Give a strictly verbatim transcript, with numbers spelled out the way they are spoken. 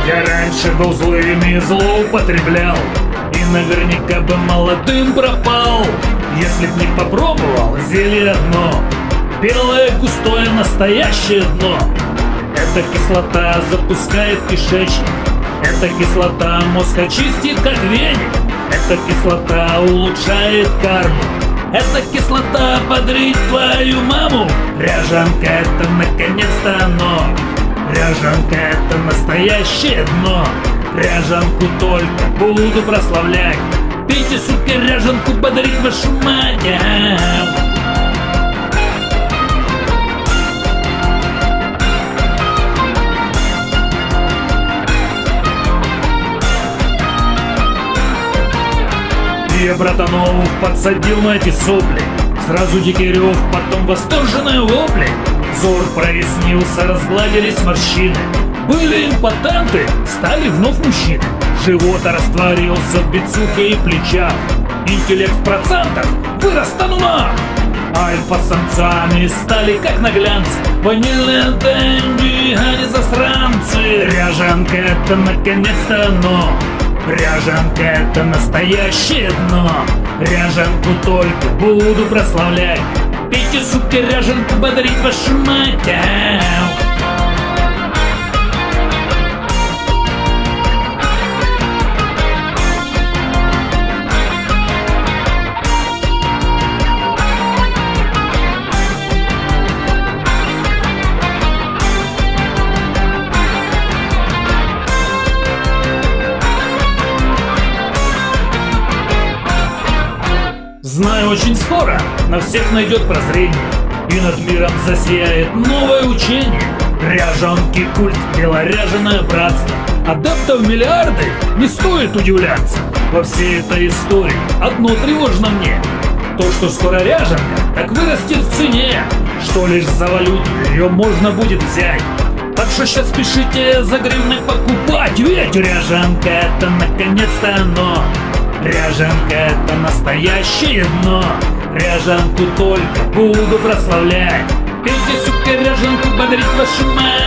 Я раньше был злым и злоупотреблял, и наверняка бы молодым пропал, если б не попробовал зелье одно. Белое, густое, настоящее дно. Эта кислота запускает кишечник. Эта кислота мозг очистит как веник. Эта кислота улучшает карму. Эта кислота бодрит твою маму. Ряжанка — это наконец-то оно. Ряжанка — это настоящее дно. Ряжанку только буду прославлять. Пейте, сука, ряжанку, бодрит вашу мать. Я братанов подсадил на эти сопли. Сразу Дегтярев, потом восторженные вопли. Взор прояснился, разгладились морщины. Были импотенты, стали вновь мужчины. Живот растворился в бицухе и плечах. Интеллект в процентах вырос на нулах. Альфа-самцами стали как на глянце. Ванильные дэнди, а не засранцы. Ряжанка — это наконец-то оно. Ряжанка — это настоящее дно. Ряжанку только буду прославлять. Пейте, сука, ряжанку, бодрит вашу мать. Знаю, очень скоро на всех найдет прозрение, и над миром засияет новое учение. Ряжанки культ, белоряженое братство. Адептов миллиарды, не стоит удивляться. Во всей этой истории одно тревожно мне: то, что скоро ряжанка так вырастет в цене, что лишь за валюту ее можно будет взять. Так что сейчас спешите за гривны покупать, ведь ряжанка — это наконец-то оно. Ряжанка — это настоящее дно. Ряжанку только буду прославлять. Пейте, сука, ряжанку, бодрит вашу мать.